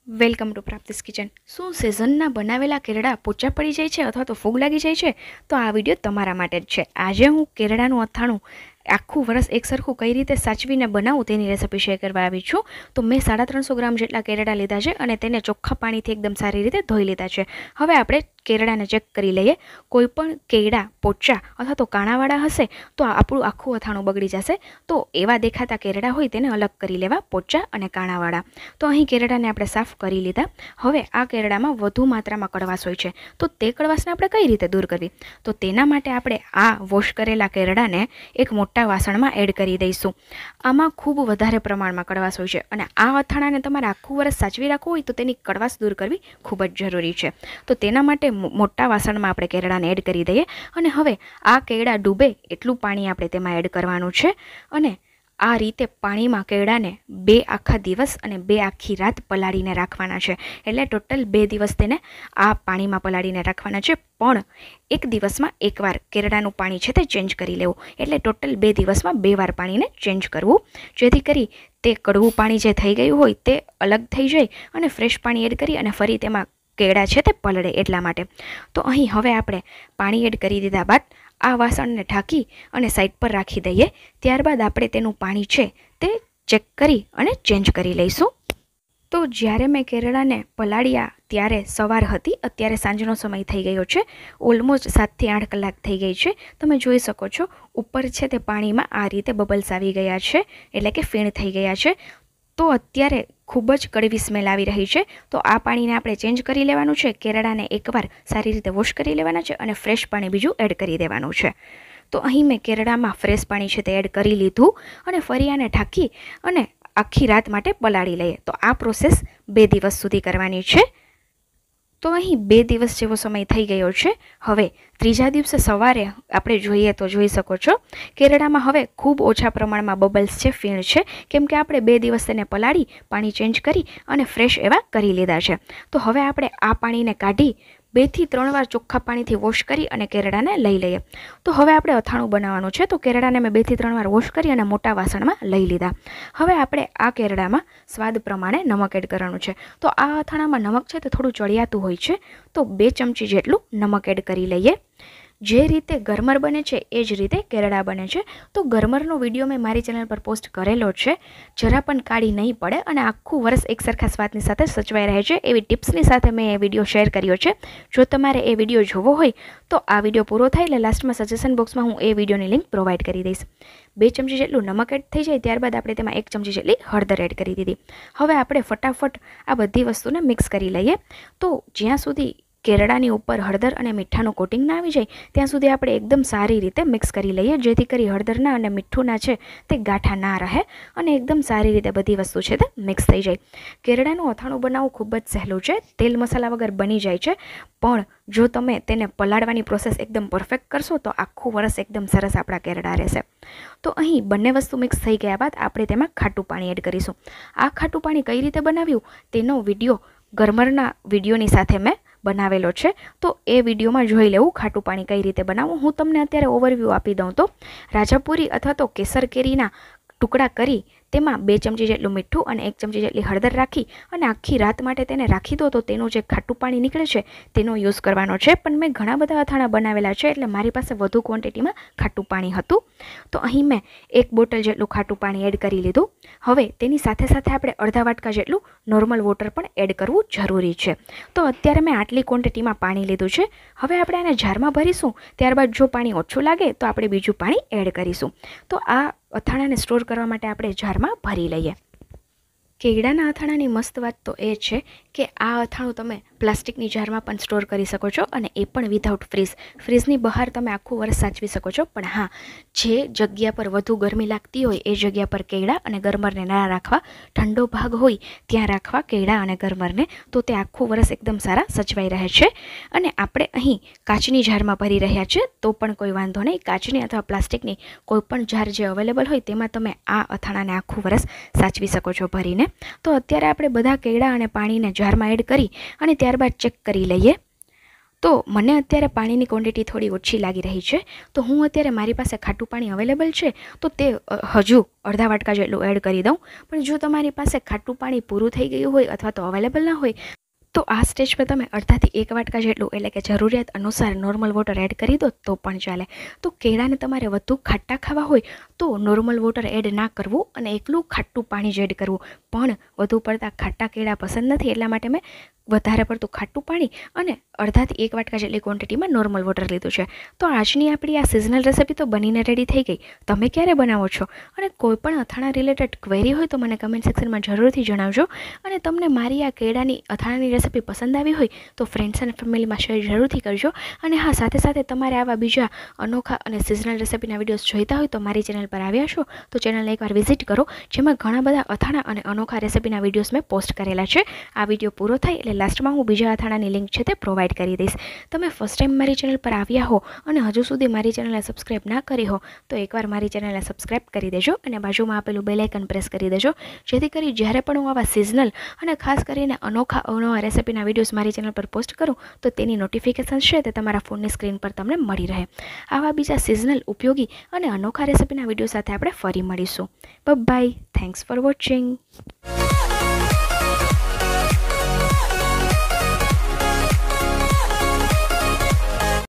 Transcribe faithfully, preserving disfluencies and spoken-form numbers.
Welcome to પ્રાપ્તિસ kitchen. શું સિઝનના બનાવેલા કેરડા પોચા પડી જાય છે અથવા તો ફૂગ લાગી જાય છે? તો આ વિડીયો તમારા માટે જ છે। આજે હું કેરડાનું અથાણું આખું વરસ એક સરખું કઈ રીતે સાચવીને બનાવું તેની રેસિપી શેર કરવા આવી છું। તો મેં સાડા ત્રણસો ગ્રામ જેટલા કેરડા લીધા છે અને તેને ચોખ્ખા પાણીથી એકદમ સારી રીતે ધોઈ લીધા છે। હવે આપણે કેરડાને ચેક કરી લઈએ। કોઈ પણ કેરડા પોચા અથવા તો કાણાવાળા હશે તો આપણું આખું અથાણું બગડી જશે। તો એવા દેખાતા કેરડા હોય તેને અલગ કરી લેવા, પોચા અને કાણાવાળા। તો અહીં કેરડાને આપણે સાફ કરી લીધા। હવે આ કેરડામાં વધુ માત્રામાં કડવાશ હોય છે, તો તે કડવાશને આપણે કઈ રીતે દૂર કરવી? તો તેના માટે આપણે આ વોશ કરેલા કેરડાને એક મોટા વાસણમાં એડ કરી દઈશું। આમાં ખૂબ વધારે પ્રમાણમાં કડવાશ હોય છે અને આ અથાણાને તમારે આખું વર્ષ સાચવી રાખવું હોય તો તેની કડવાશ દૂર કરવી ખૂબ જ જરૂરી છે। તો તેના માટે મોટા વાસણમાં આપણે કેરડાને એડ કરી દઈએ અને હવે આ કેરડા ડૂબે એટલું પાણી આપણે તેમાં એડ કરવાનું છે અને આ રીતે પાણીમાં કેરડાને બે આખા દિવસ અને બે આખી રાત પલાળીને રાખવાના છે। એટલે ટોટલ બે દિવસ તેને આ પાણીમાં પલાળીને રાખવાના છે, પણ એક દિવસમાં એકવાર કેરડાનું પાણી છે તે ચેન્જ કરી લેવું। એટલે ટોટલ બે દિવસમાં બે વાર પાણીને ચેન્જ કરવું, જેથી કરી તે કડવું પાણી જે થઈ ગયું હોય તે અલગ થઈ જાય અને ફ્રેશ પાણી એડ કરી અને ફરી તેમાં કેળા છે તે પલળે એટલા માટે। તો અહીં હવે આપણે પાણી એડ કરી દીધા બાદ આ વાસણને ઢાંકી અને સાઈડ પર રાખી દઈએ। ત્યારબાદ આપણે તેનું પાણી છે તે ચેક કરી અને ચેન્જ કરી લઈશું। તો જ્યારે મેં કેરડાને પલાળ્યા ત્યારે સવાર હતી, અત્યારે સાંજનો સમય થઈ ગયો છે। ઓલમોસ્ટ સાતથી આઠ કલાક થઈ ગઈ છે। તમે જોઈ શકો છો ઉપર છે તે પાણીમાં આ રીતે બબલ્સ આવી ગયા છે, એટલે કે ફીણ થઈ ગયા છે। તો અત્યારે ખૂબ જ કડવી સ્મેલ આવી રહી છે। તો આ પાણીને આપણે ચેન્જ કરી લેવાનું છે, કેરડાને એકવાર સારી રીતે વોશ કરી લેવાના છે અને ફ્રેશ પાણી બીજું એડ કરી દેવાનું છે। તો અહીં મેં કેરડામાં ફ્રેશ પાણી છે તે એડ કરી લીધું અને ફરી આને ઢાંકી અને આખી રાત માટે પલાળી લઈએ। તો આ પ્રોસેસ બે દિવસ સુધી કરવાની છે। તો અહીં બે દિવસ જેવો સમય થઈ ગયો છે। હવે ત્રીજા દિવસે સવારે આપણે જોઈએ તો જોઈ શકો છો કેરડામાં હવે ખૂબ ઓછા પ્રમાણમાં બબલ્સ છે, ફીણ છે, કેમ કે આપણે બે દિવસ તેને પલાળી પાણી ચેન્જ કરી અને ફ્રેશ એવા કરી લીધા છે। તો હવે આપણે આ પાણીને કાઢી બે થી ત્રણ વાર ચોખ્ખા પાણીથી વોશ કરી અને કેરડાને લઈ લઈએ। તો હવે આપણે અથાણું બનાવવાનું છે। તો કેરડાને મેં બે થી ત્રણ વાર વોશ કરી અને મોટા વાસણમાં લઈ લીધા। હવે આપણે આ કેરડામાં સ્વાદ પ્રમાણે નમક એડ કરવાનું છે। તો આ અથાણામાં નમક છે તે થોડું ચડિયાતું હોય છે, તો બે ચમચી જેટલું નમક એડ કરી લઈએ। જે રીતે ગરમર બને છે એ જ રીતે કેરડા બને છે। તો ગરમરનો વિડીયો મેં મારી ચેનલ પર પોસ્ટ કરેલો છે, જરા પણ કાળી નહીં પડે અને આખું વર્ષ એક સરખા સ્વાદની સાથે સચવાઈ રહે છે એવી ટિપ્સની સાથે મેં એ વિડીયો શેર કર્યો છે। જો તમારે એ વિડીયો જોવો હોય તો આ વિડીયો પૂરો થાય એટલે લાસ્ટમાં સજેશન બોક્સમાં હું એ વિડીયોની લિંક પ્રોવાઈડ કરી દઈશ। બે ચમચી જેટલું નમક એડ થઈ જાય ત્યારબાદ આપણે તેમાં એક ચમચી જેટલી હળદર એડ કરી દીધી। હવે આપણે ફટાફટ આ બધી વસ્તુને મિક્સ કરી લઈએ। તો જ્યાં સુધી કેરડાની ઉપર હળદર અને મીઠાનું કોટિંગ ના આવી જાય ત્યાં સુધી આપણે એકદમ સારી રીતે મિક્સ કરી લઈએ, જેથી કરી હળદરના અને મીઠુંના છે તે ગાંઠા ના રહે અને એકદમ સારી રીતે બધી વસ્તુ છે તે મિક્સ થઈ જાય। કેરડાનું અથાણું બનાવવું ખૂબ જ સહેલું છે, તેલ મસાલા વગર બની જાય છે, પણ જો તમે તેને પલાળવાની પ્રોસેસ એકદમ પરફેક્ટ કરશો તો આખું વર્ષ એકદમ સરસ આપણા કેરડા રહેશે। તો અહીં બંને વસ્તુ મિક્સ થઈ ગયા બાદ આપણે તેમાં ખાટું પાણી એડ કરીશું। આ ખાટું પાણી કઈ રીતે બનાવ્યું તેનો વિડીયો ગરમરના વિડીયોની સાથે મેં બનાવેલો છે, તો એ વિડીયોમાં જોઈ લેવું ખાટું પાણી કઈ રીતે બનાવવું। હું તમને અત્યારે ઓવરવ્યૂ આપી દઉં તો રાજાપુરી અથવા તો કેસર કેરીના ટુકડા કરી તેમાં બે ચમચી જેટલું મીઠું અને એક ચમચી જેટલી હળદર રાખી અને આખી રાત માટે તેને રાખી દો તો તેનું જે ખાટું પાણી નીકળે છે તેનો યુઝ કરવાનો છે। પણ મેં ઘણા બધા અથાણા બનાવેલા છે એટલે મારી પાસે વધુ ક્વોન્ટિટીમાં ખાટું પાણી હતું, તો અહીં મેં એક બોટલ જેટલું ખાટું પાણી એડ કરી લીધું। હવે તેની સાથે સાથે આપણે અડધા વાટકા જેટલું નોર્મલ વોટર પણ એડ કરવું જરૂરી છે। તો અત્યારે મેં આટલી ક્વોન્ટિટીમાં પાણી લીધું છે। હવે આપણે આને જારમાં ભરીશું, ત્યારબાદ જો પાણી ઓછું લાગે તો આપણે બીજું પાણી એડ કરીશું। તો આ અથાણાને સ્ટોર કરવા માટે આપણે જારમાં ભરી લઈએ। કેરડાના અથાણાની મસ્ત વાત તો એ છે કે આ અથાણું તમે પ્લાસ્ટિકની જારમાં પણ સ્ટોર કરી શકો છો અને એ પણ વિધાઉટ ફ્રીઝ। ફ્રીઝની બહાર તમે આખું વર્ષ સાચવી શકો છો, પણ હા, જે જગ્યા પર વધુ ગરમી લાગતી હોય એ જગ્યા પર કેળા અને ગરમરને ના રાખવા, ઠંડો ભાગ હોય ત્યાં રાખવા કેળા અને ગરમરને, તો તે આખું વર્ષ એકદમ સારા સચવાઈ રહે છે। અને આપણે અહીં કાચની જારમાં ભરી રહ્યા છે તો પણ કોઈ વાંધો નહીં, કાચની અથવા પ્લાસ્ટિકની કોઈ પણ જાર જે અવેલેબલ હોય તેમાં તમે આ અથાણાને આખું વર્ષ સાચવી શકો છો ભરીને। તો અત્યારે આપણે બધા કેળા અને પાણીને જારમાં એડ કરી અને ત્યારબાદ ચેક કરી લઈએ। તો મને અત્યારે પાણીની ક્વોન્ટિટી થોડી ઓછી લાગી રહી છે, તો હું અત્યારે મારી પાસે ખાટું પાણી અવેલેબલ છે તો તે હજુ અડધા વાટકા જેટલું એડ કરી દઉં. પણ જો તમારી પાસે ખાટું પાણી પૂરું થઈ ગયું હોય અથવા તો અવેલેબલ ના હોય તો આ સ્ટેજ પર તમે અડધાથી એક વાટકા જેટલું એટલે કે જરૂરિયાત અનુસાર નોર્મલ વોટર એડ કરી દો તો પણ ચાલે. તો કેળાને તમારે વધુ ખાટા ખાવા હોય તો નોર્મલ વોટર એડ ના કરવું અને એકલું ખાટું પાણી જ એડ કરવું. પણ વધુ પડતા ખાટા કેળા પસંદ નથી એટલા માટે મેં વધારે પડતું ખાટું પાણી અને અડધાથી એક વાટકા જેટલી ક્વોન્ટિટીમાં નોર્મલ વોટર લીધું છે. તો આજની આપણી આ સિઝનલ રેસિપી તો બનીને રેડી થઈ ગઈ. તમે ક્યારે બનાવો છો અને કોઈ પણ અથાણા રિલેટેડ ક્વેરી હોય તો મને કમેન્ટ સેક્શનમાં જરૂરથી જણાવજો. અને તમને મારી આ કેળાની અથાણાની રેસિપી પસંદ આવી હોય તો ફ્રેન્ડ્સ અને ફેમિલીમાં શેર જરૂરથી કરજો. અને હા, સાથે સાથે તમારે આવા બીજા અનોખા અને સિઝનલ રેસિપીના વિડીયોઝ જોઈતા હોય તો મારી ચેનલ પર આવ્યા છો તો ચેનલને એકવાર વિઝિટ કરો, જેમાં ઘણા બધા અથાણા અને અનોખા રેસિપીના વિડીયોઝ મેં પોસ્ટ કરેલા છે. આ વિડીયો પૂરો થાય એટલે લાસ્ટમાં હું બીજા અથાણાની લિંક છે તે પ્રોવાઈડ કરી દઈશ. તમે ફર્સ્ટ ટાઈમ મારી ચેનલ પર આવ્યા હો અને હજુ સુધી મારી ચેનલને સબસ્ક્રાઈબ ના કરી હો તો એકવાર મારી ચેનલને સબસ્ક્રાઈબ કરી દેજો અને બાજુમાં આપેલું બેલ આઇકન પ્રેસ કરી દેજો, જેથી કરી જ્યારે પણ હું આવા સિઝનલ અને ખાસ કરીને અનોખા અવનવા રેસિપીના વિડીયોઝ મારી ચેનલ પર પોસ્ટ કરું તો તેની નોટિફિકેશન છે તે તમારા ફોનની સ્ક્રીન પર તમને મળી રહે. આવા બીજા સિઝનલ, ઉપયોગી અને અનોખા રેસિપીના વિડીયો સાથે આપણે ફરી મળીશું. બાય. Thanks for watching.